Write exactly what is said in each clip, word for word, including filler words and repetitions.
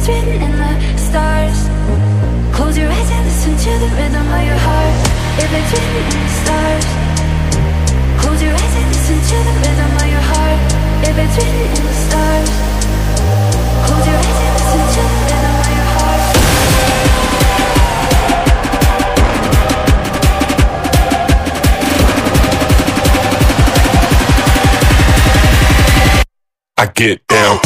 it's written in the stars. Close your eyes and listen to the rhythm of your heart. If it's written in the stars, close your eyes and listen to the rhythm of your heart. If it's written in the stars, close your eyes and listen to the rhythm of your heart. I get down.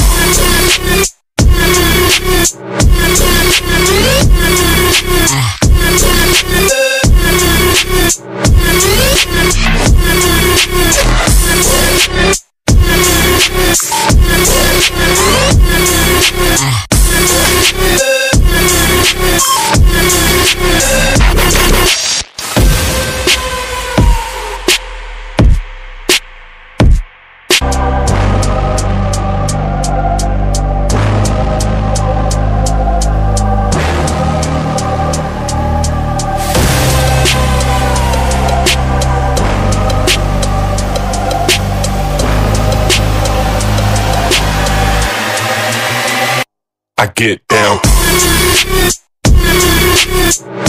I get down.